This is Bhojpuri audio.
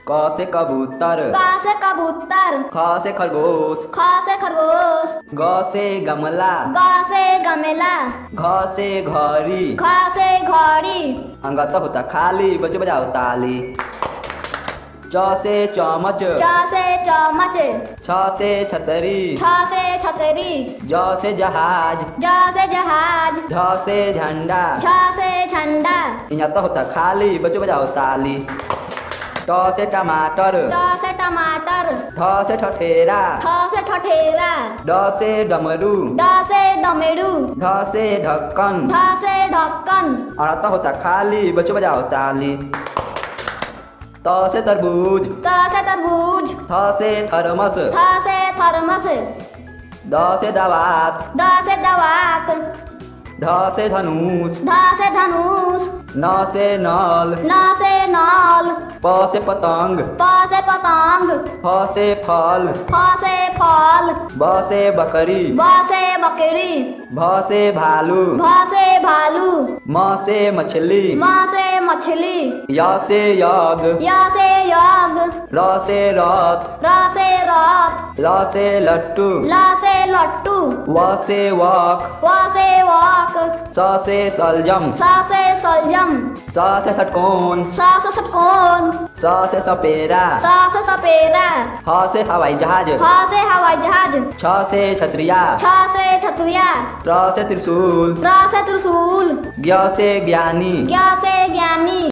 क से कबूतर, क से कबूतर, ख से खरगोश, ख से खरगोश, ग से गमला, ग से गमला, घ से घड़ी, घ से घड़ी, अंगत होता खाली बच्चे बजाओ ताली। च से चमच, च से चम्मच, छ से छतरी, छ से छतरी, ज से जहाज, ज से जहाज, झ से झंडा, झ से झंडा, अंगत होता खाली बच्चे बजाओ ताली। ट से टमाटर, ट से टमाटर, ठ से ठठेरा, ठ से ठठेरा, ड से डमरू, ड से डमरू, ढ से ढक्कन, ढ से ढक्कन, अड़ता होता खाली बच्चे बजाओ ताली। त से तरबूज, त से तरबूज, थ से थर्मस, थ से थर्मस, द से दवात, द से दवात, ध से धनुष, ध से धनुष, न से नल, न से नाल, प से पतंग, प से पतंग, फ से फल, फ से फल, ब से बकरी, ब से बकरी, भ से भालू, भ से भालू, म से मछली, म से मछली, य से यज्ञ, य से यज्ञ, र से रथ, र से रथ, ल से लट्टू, ल से लट्टू, व से वक, व से वक, स से सलजम, स से सलजम, स से षटकोण, स से षटकोण, स से सपेरा, स से सपेरा, ह से हवाई जहाज, ह से हवाई जहाज, छ से छतरिया, छ से छतरिया, त्र से त्रिशूल, र से त्रिशूल, ज्ञ से ज्ञानी। ज्ञ से ज्ञानी।